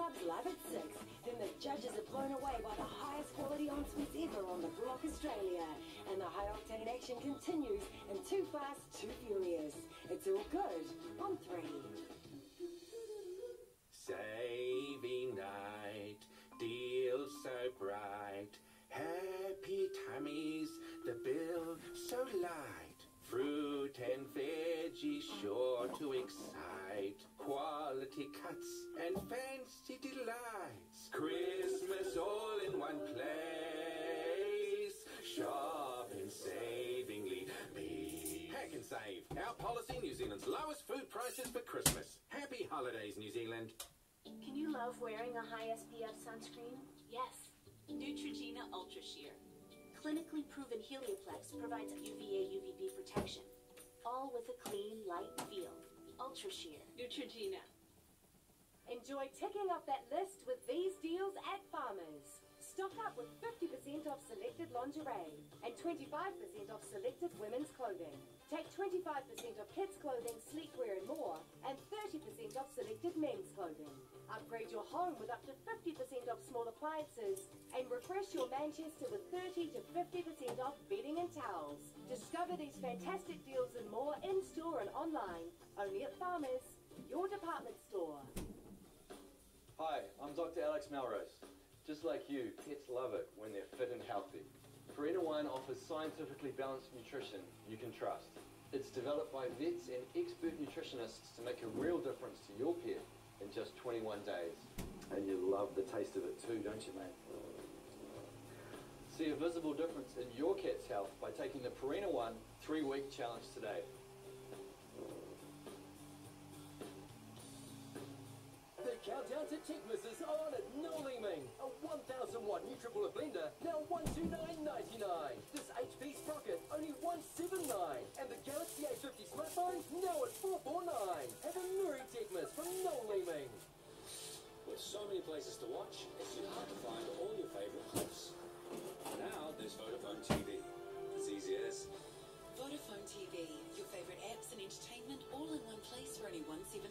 subs live at 6. Then the judges are blown away by the highest quality en-suites ever on the Block Australia. And the high-octane action continues in Too Fast, Too Furious. It's all good on 3. Saving night, deals so bright. Happy tummies, the bill so light. Fruit and veggies sure to excite. Quality cuts and fancy delights. Christmas all in one place. Shop and savingly be. Hack and save. Our policy, New Zealand's lowest food prices for Christmas. Happy holidays, New Zealand. Can you love wearing a high SPF sunscreen? Yes. Neutrogena Ultra Sheer. Clinically proven Helioplex provides UVA UVB protection, all with a clean, light feel. Ultra Sheer. Neutrogena. Enjoy ticking off that list with these deals at Farmers. Stock up with 50% off selected lingerie and 25% off selected women's clothing. Take 25% off kids' clothing, sleepwear and more, and 30% off selected men's clothing. Upgrade your home with up to 50% off small appliances and refresh your Manchester with 30 to 50% off bedding and towels. Discover these fantastic deals and more in-store and online, only at Farmers, your department store. Hi, I'm Dr. Alex Melrose. Just like you, pets love it when they're fit and healthy. Purina One offers scientifically balanced nutrition you can trust. It's developed by vets and expert nutritionists to make a real difference to your pet in just 21 days. And you love the taste of it too, don't you, mate? See a visible difference in your cat's health by taking the Purina One 3-week challenge today. The countdown to Techmas is on at Noliming. A 1,000-watt NutriBullet blender, now $129.99. This HP Sprocket, only $179. And the Galaxy A50 smartphone, now at $449. Have a Merry Techmas from Noliming. With so many places to watch, it's hard to find all your favourite clips. Now there's Vodafone TV. It's easy as. Vodafone TV, your favourite apps and entertainment all in one place for only $179.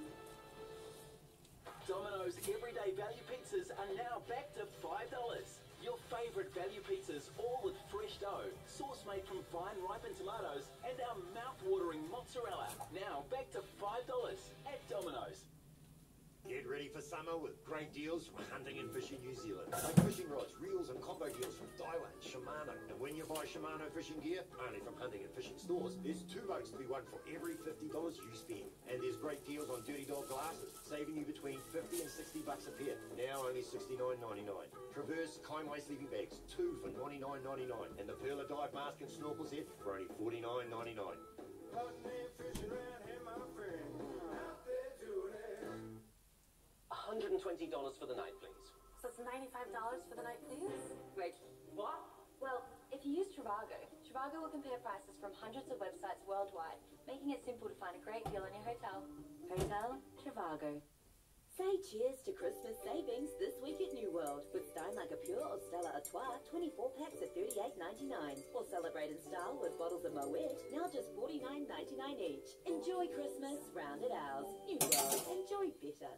Domino's Everyday Value Pizzas are now back to $5. Your favourite value pizzas, all with fresh dough, sauce made from fine ripened tomatoes, and our mouth-watering mozzarella. Now back to $5 at Domino's. Get ready for summer with great deals from Hunting and Fishing New Zealand. Like fishing rods, reels and combo deals from Daiwa and Shimano. And when you buy Shimano fishing gear, only from Hunting and Fishing stores, there's $2 to be won for every $50 you spend. And there's great deals on Dirty Dog glasses, saving you between $50 and $60 a pair. Now only $69.99. Traverse Kaimai sleeping bags, 2 for $99.99. And the Perla dive mask and snorkel set for only $49.99. Hunting and fishing around here, my friend. Out there doing it. $120 for the night, please. So it's $95 for the night, please? Wait, what? Well, if you use Trivago, Trivago will compare prices from hundreds of websites worldwide, making it simple to find a great deal on your hotel. Hotel Trivago. Say cheers to Christmas savings this week at New World with Steinlager Pure or Stella Artois 24 packs at $38.99. Or celebrate in style with bottles of Moet, now just $49.99 each. Enjoy Christmas, round at ours. New World, enjoy better.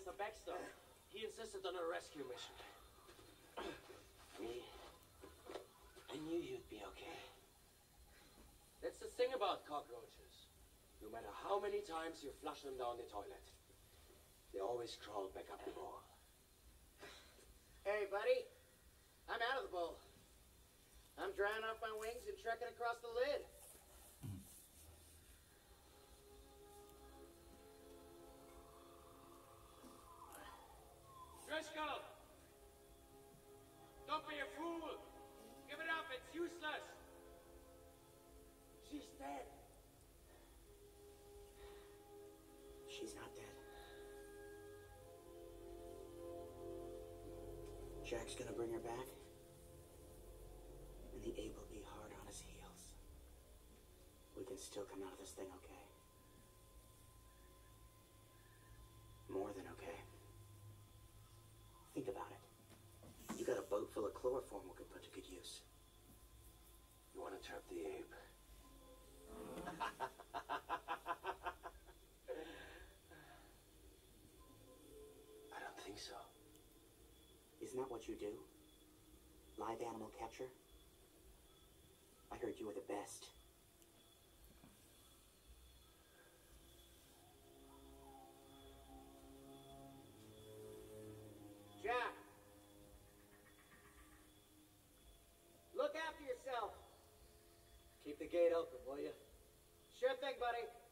Mr. Baxter. He insisted on a rescue mission. Me? I knew you'd be okay. That's the thing about cockroaches. No matter how many times you flush them down the toilet, they always crawl back up the bowl. Hey, buddy. I'm out of the bowl. I'm drying off my wings and trekking across the lid. Driscoll! Don't be a fool! Give it up, it's useless! She's dead. She's not dead. Jack's gonna bring her back, and the Abe will be hard on his heels. We can still come out of this thing okay. More than okay. Think about it. You got a boat full of chloroform we could put to good use. You want to trap the Abe? I don't think so. Isn't that what you do? Live animal catcher? I heard you were the best. Jack! Look after yourself. Keep the gate open, will you? Sure thing, buddy.